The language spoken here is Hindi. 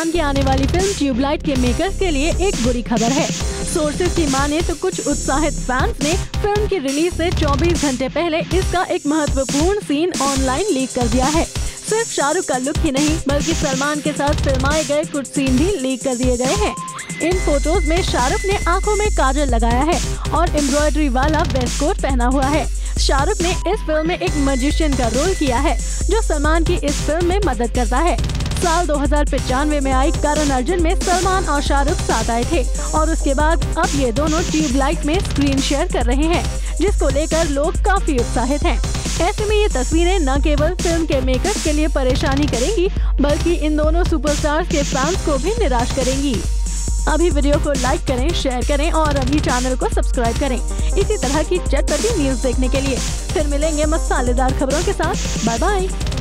सलमान की आने वाली फिल्म ट्यूबलाइट के मेकर्स के लिए एक बुरी खबर है। सोर्सेज की माने तो कुछ उत्साहित फैंस ने फिल्म की रिलीज से 24 घंटे पहले इसका एक महत्वपूर्ण सीन ऑनलाइन लीक कर दिया है। सिर्फ शाहरुख का लुक ही नहीं बल्कि सलमान के साथ फिल्माए गए कुछ सीन भी लीक कर दिए गए हैं। इन फोटोज में शाहरुख ने आंखों में काजल लगाया है और एम्ब्रॉयडरी वाला वेस्ट कोट पहना हुआ है। शाहरुख ने इस फिल्म में एक मैजिशियन का रोल किया है जो सलमान की इस फिल्म में मदद करता है। साल 2095 में आई करण अर्जुन में सलमान और शाहरुख साथ आए थे और उसके बाद अब ये दोनों ट्यूबलाइट में स्क्रीन शेयर कर रहे हैं, जिसको लेकर लोग काफी उत्साहित हैं। ऐसे में ये तस्वीरें न केवल फिल्म के मेकर्स के लिए परेशानी करेंगी बल्कि इन दोनों सुपरस्टार्स के फैंस को भी निराश करेंगी। अभी वीडियो को लाइक करें, शेयर करें और अभी चैनल को सब्सक्राइब करें इसी तरह की चटपटी न्यूज देखने के लिए। फिर मिलेंगे मसालेदार खबरों के साथ। Bye bye.